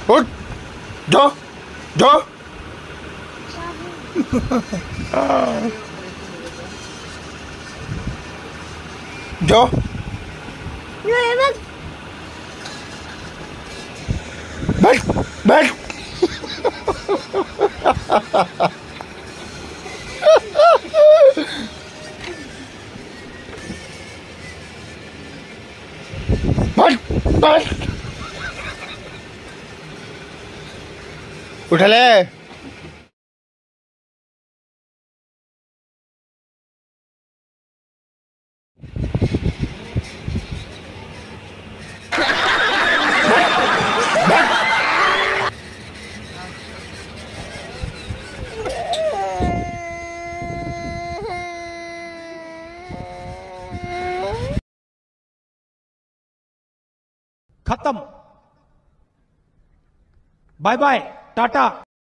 उठ जो जो जो बैठ बैठ बैठ बैठ उठले खत्म। Bye bye, Tata.